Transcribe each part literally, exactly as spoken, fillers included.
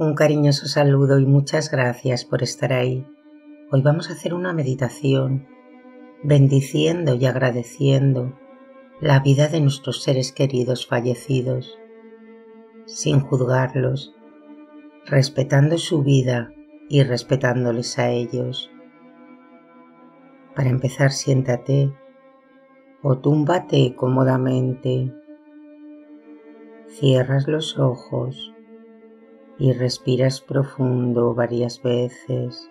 Un cariñoso saludo y muchas gracias por estar ahí. Hoy vamos a hacer una meditación bendiciendo y agradeciendo la vida de nuestros seres queridos fallecidos, sin juzgarlos, respetando su vida y respetándoles a ellos. Para empezar, siéntate o túmbate cómodamente, cierras los ojos y respiras profundo varias veces.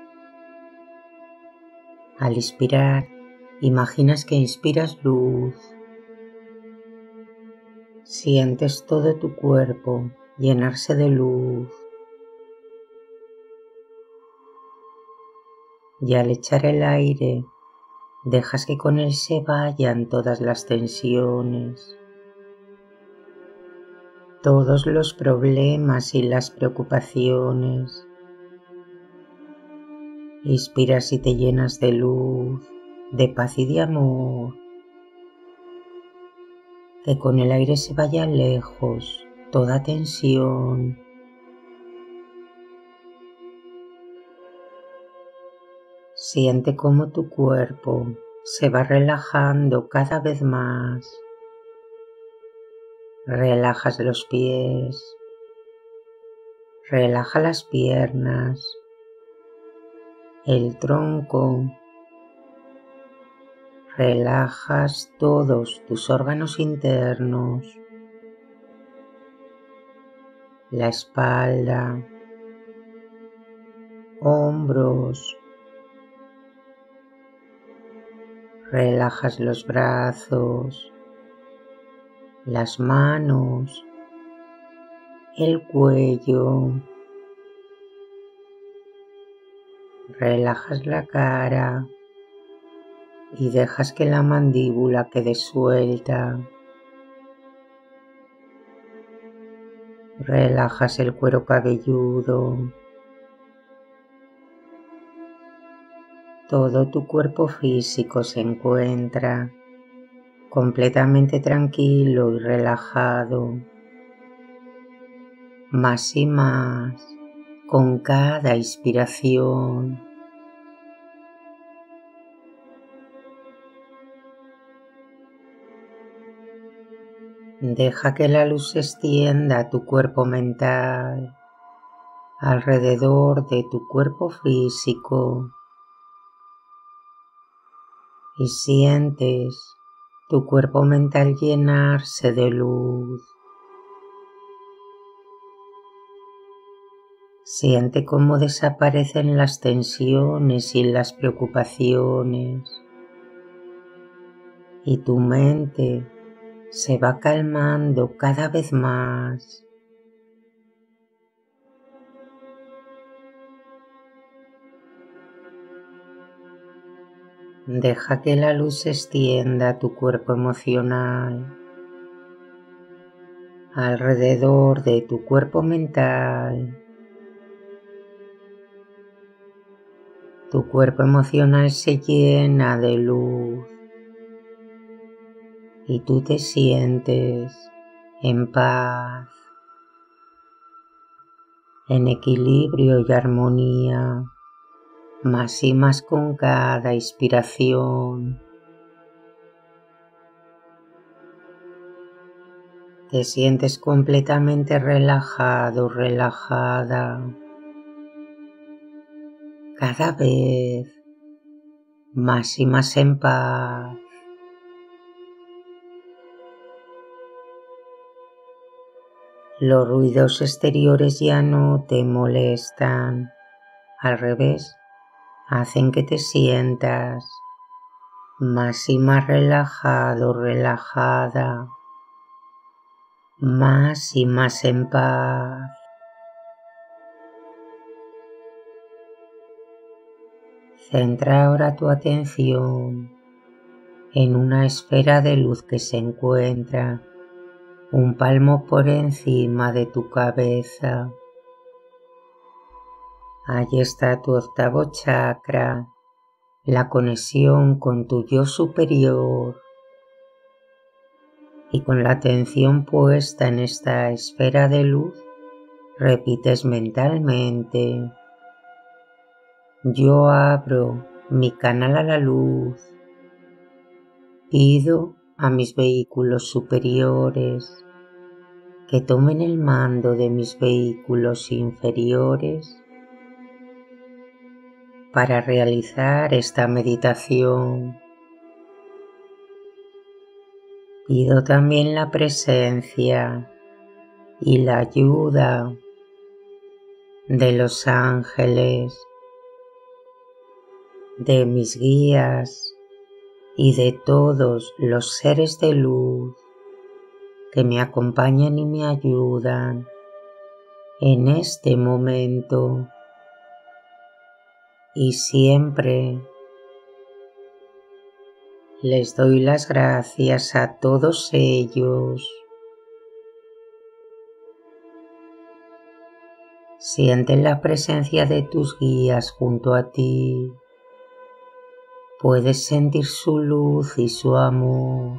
Al inspirar, imaginas que inspiras luz. Sientes todo tu cuerpo llenarse de luz. Y al echar el aire, dejas que con él se vayan todas las tensiones, todos los problemas y las preocupaciones. Inspiras y te llenas de luz, de paz y de amor. Que con el aire se vaya lejos toda tensión. Siente cómo tu cuerpo se va relajando cada vez más. Relajas los pies, relaja las piernas, el tronco, relajas todos tus órganos internos, la espalda, hombros, relajas los brazos, las manos, el cuello, relajas la cara y dejas que la mandíbula quede suelta. Relajas el cuero cabelludo. Todo tu cuerpo físico se encuentra completamente tranquilo y relajado. Más y más con cada inspiración. Deja que la luz se extienda a tu cuerpo mental, alrededor de tu cuerpo físico, y sientes tu cuerpo mental llenarse de luz. Siente cómo desaparecen las tensiones y las preocupaciones, y tu mente se va calmando cada vez más. Deja que la luz se extienda a tu cuerpo emocional, alrededor de tu cuerpo mental. Tu cuerpo emocional se llena de luz y tú te sientes en paz, en equilibrio y armonía, más y más con cada inspiración. Te sientes completamente relajado, relajada. Cada vez más y más en paz. Los ruidos exteriores ya no te molestan, al revés, hacen que te sientas más y más relajado, relajada, más y más en paz. Centra ahora tu atención en una esfera de luz que se encuentra un palmo por encima de tu cabeza. Allí está tu octavo chakra, la conexión con tu yo superior. Y con la atención puesta en esta esfera de luz, repites mentalmente: yo abro mi canal a la luz, pido a mis vehículos superiores que tomen el mando de mis vehículos inferiores para realizar esta meditación. Pido también la presencia y la ayuda de los ángeles, de mis guías y de todos los seres de luz que me acompañan y me ayudan en este momento y siempre. Les doy las gracias a todos ellos. Siente la presencia de tus guías junto a ti. Puedes sentir su luz y su amor.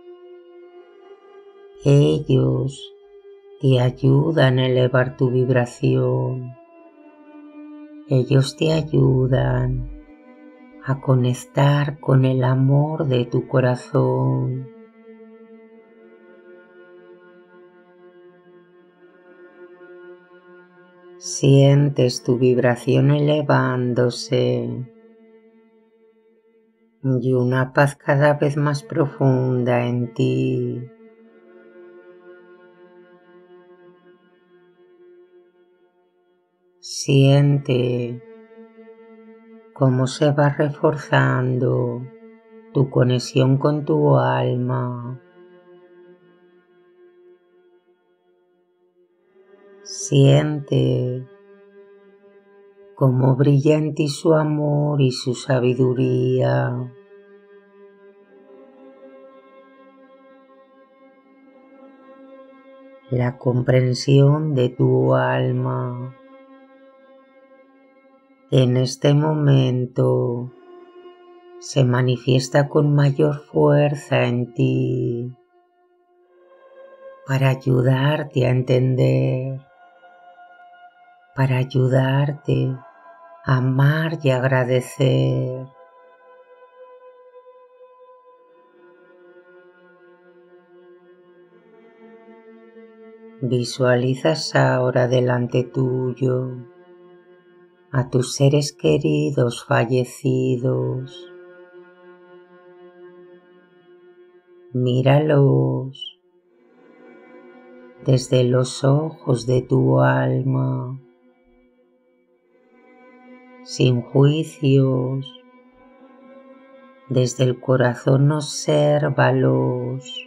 Ellos te ayudan a elevar tu vibración. Ellos te ayudan a conectar con el amor de tu corazón. Sientes tu vibración elevándose y una paz cada vez más profunda en ti. Siente cómo se va reforzando tu conexión con tu alma. Siente cómo brilla en ti su amor y su sabiduría. La comprensión de tu alma en este momento se manifiesta con mayor fuerza en ti para ayudarte a entender, para ayudarte a amar y agradecer. Visualizas ahora delante tuyo a tus seres queridos fallecidos. Míralos desde los ojos de tu alma, sin juicios. Desde el corazón obsérvalos.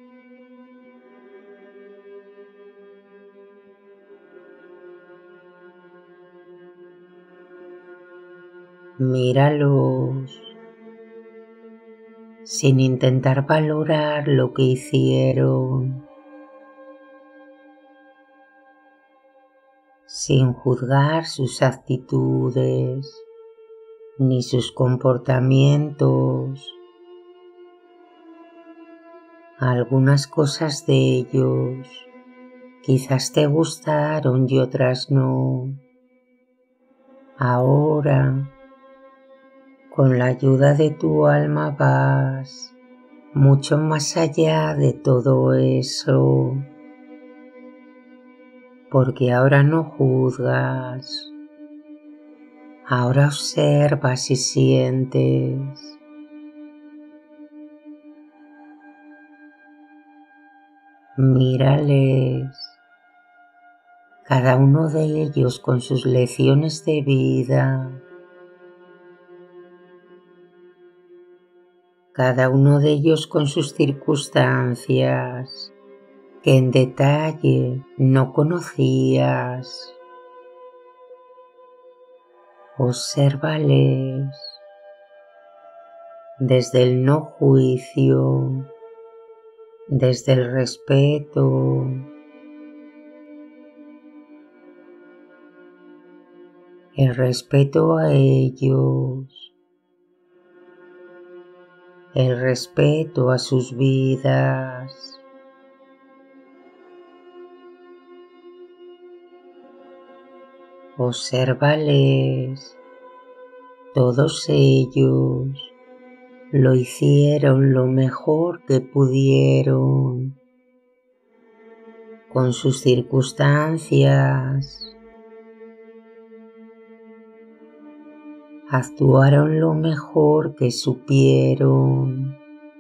Míralos sin intentar valorar lo que hicieron, sin juzgar sus actitudes ni sus comportamientos. Algunas cosas de ellos quizás te gustaron y otras no. Ahora, con la ayuda de tu alma vas mucho más allá de todo eso, porque ahora no juzgas, ahora observas y sientes. Mírales, cada uno de ellos con sus lecciones de vida. Cada uno de ellos con sus circunstancias que en detalle no conocías. Obsérvales desde el no juicio, desde el respeto. El respeto a ellos. El respeto a sus vidas. Obsérvales, todos ellos lo hicieron lo mejor que pudieron con sus circunstancias, actuaron lo mejor que supieron.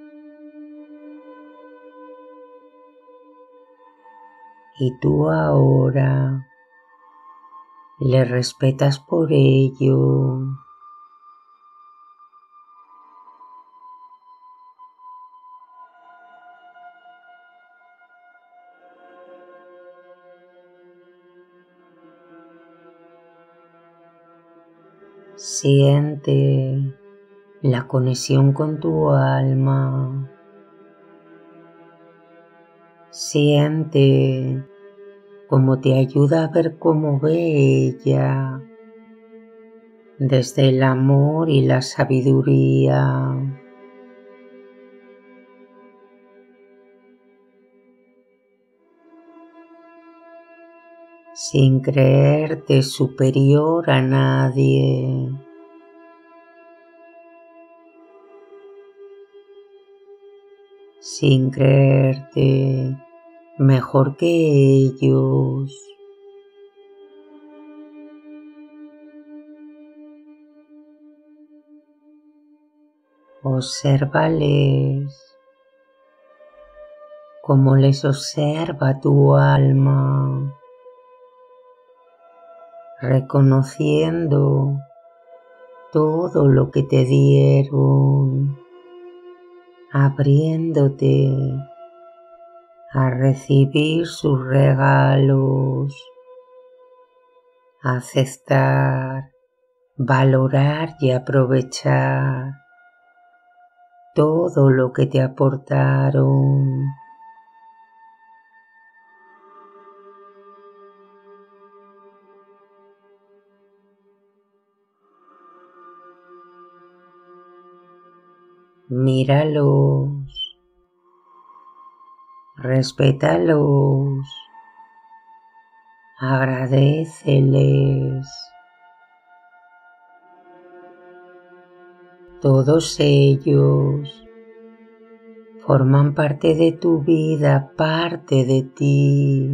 Y tú ahora le respetas por ello. Siente la conexión con tu alma. Siente cómo te ayuda a ver cómo ve ella, desde el amor y la sabiduría. Sin creerte superior a nadie. Sin creerte mejor que ellos. Obsérvales como les observa tu alma, reconociendo todo lo que te dieron, abriéndote a recibir sus regalos, a aceptar, valorar y aprovechar todo lo que te aportaron. Míralos, respétalos, agradéceles. Todos ellos forman parte de tu vida, parte de ti.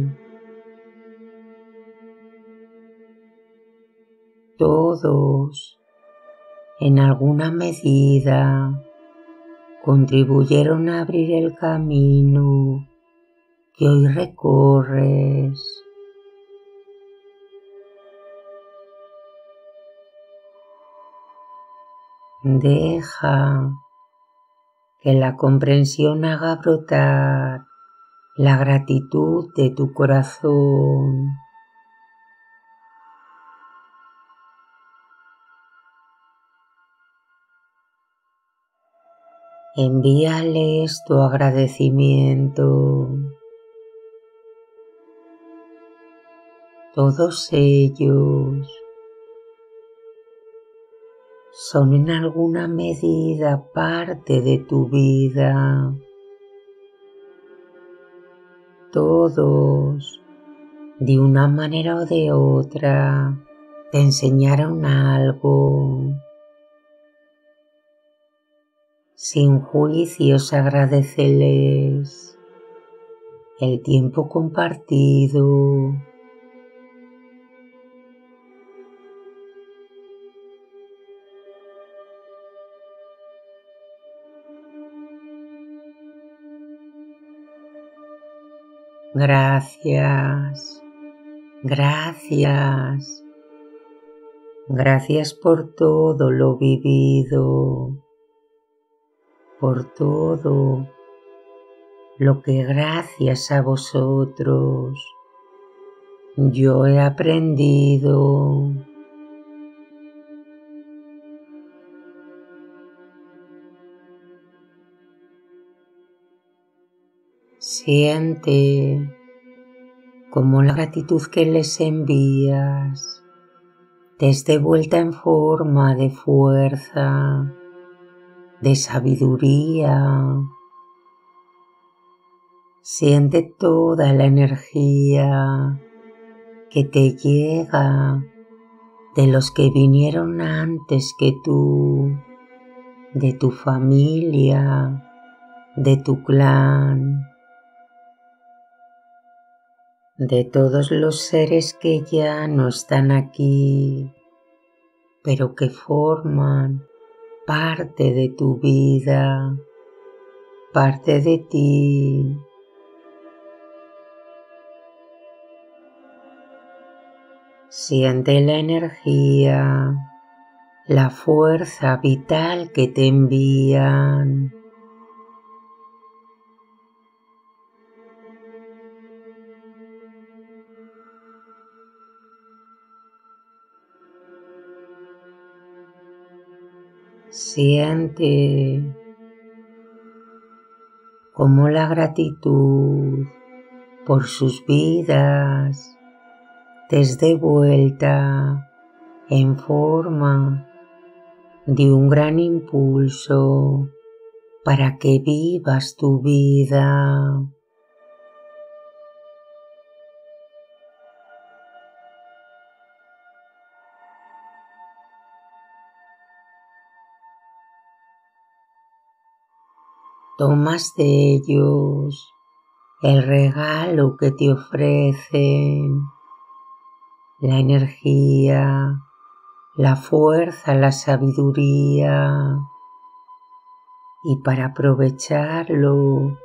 Todos, en alguna medida, contribuyeron a abrir el camino que hoy recorres. Deja que la comprensión haga brotar la gratitud de tu corazón. Envíales tu agradecimiento. Todos ellos son en alguna medida parte de tu vida. Todos, de una manera o de otra, te enseñaron algo. Sin juicios, agradéceles el tiempo compartido. Gracias, gracias, gracias por todo lo vivido, por todo lo que gracias a vosotros yo he aprendido. Siente cómo la gratitud que les envías te es devuelta en forma de fuerza, de sabiduría. Siente toda la energía que te llega de los que vinieron antes que tú, de tu familia, de tu clan, de todos los seres que ya no están aquí, pero que forman parte de tu vida, parte de ti. Siente la energía, la fuerza vital que te envían. Siente cómo la gratitud por sus vidas te es devuelta en forma de un gran impulso para que vivas tu vida. Tomas de ellos el regalo que te ofrecen, la energía, la fuerza, la sabiduría, y para aprovecharlo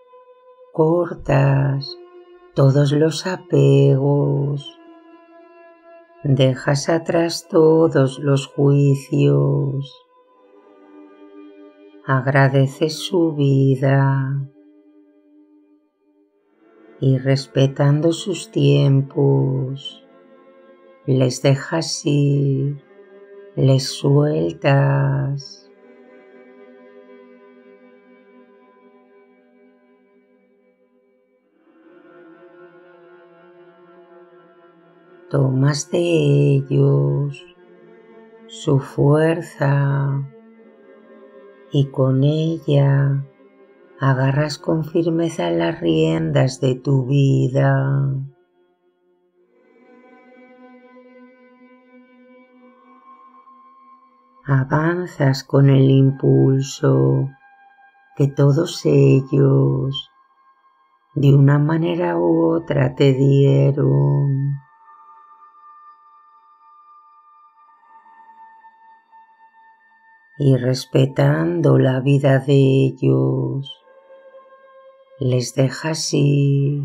cortas todos los apegos, dejas atrás todos los juicios, agradeces su vida y respetando sus tiempos, les dejas ir, les sueltas. Tomas de ellos su fuerza y con ella agarras con firmeza las riendas de tu vida. Avanzas con el impulso que todos ellos, de una manera u otra, te dieron. Y respetando la vida de ellos, les dejas ir,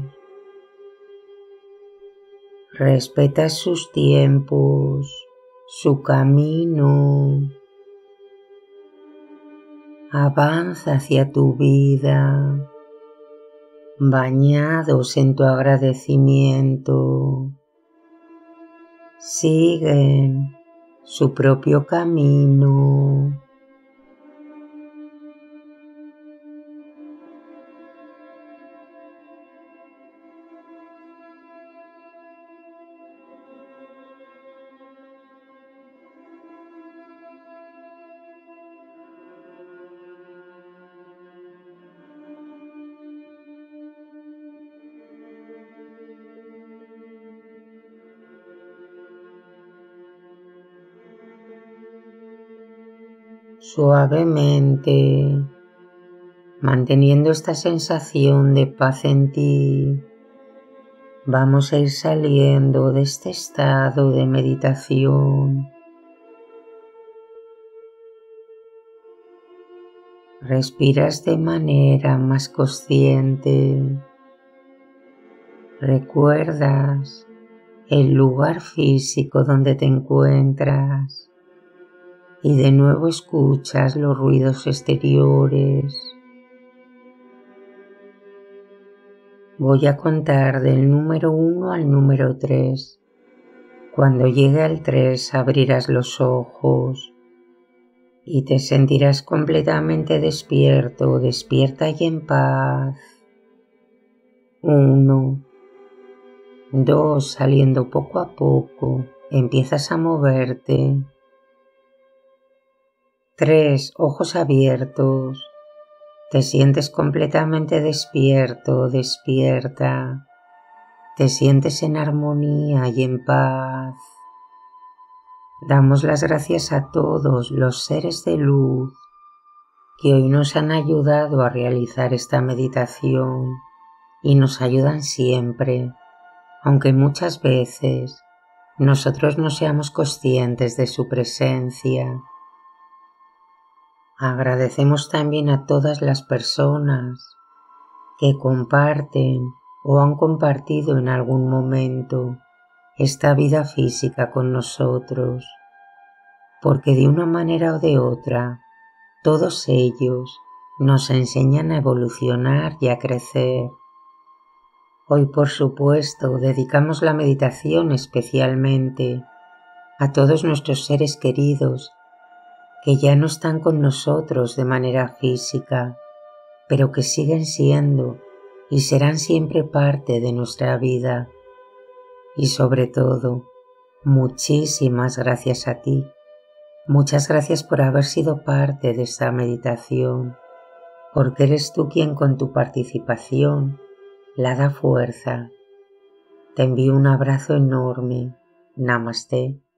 respetas sus tiempos, su camino, avanza hacia tu vida, bañados en tu agradecimiento, siguen su propio camino. Suavemente, manteniendo esta sensación de paz en ti, vamos a ir saliendo de este estado de meditación. Respiras de manera más consciente. Recuerdas el lugar físico donde te encuentras. Y de nuevo escuchas los ruidos exteriores. Voy a contar del número uno al número tres. Cuando llegue al tres abrirás los ojos y te sentirás completamente despierto, despierta y en paz. Uno, dos, saliendo poco a poco, empiezas a moverte. Tres, ojos abiertos, te sientes completamente despierto, despierta, te sientes en armonía y en paz. Damos las gracias a todos los seres de luz que hoy nos han ayudado a realizar esta meditación y nos ayudan siempre, aunque muchas veces nosotros no seamos conscientes de su presencia. Agradecemos también a todas las personas que comparten o han compartido en algún momento esta vida física con nosotros, porque de una manera o de otra todos ellos nos enseñan a evolucionar y a crecer. Hoy, por supuesto, dedicamos la meditación especialmente a todos nuestros seres queridos que ya no están con nosotros de manera física, pero que siguen siendo y serán siempre parte de nuestra vida. Y sobre todo, muchísimas gracias a ti. Muchas gracias por haber sido parte de esta meditación, porque eres tú quien con tu participación la da fuerza. Te envío un abrazo enorme. Namaste.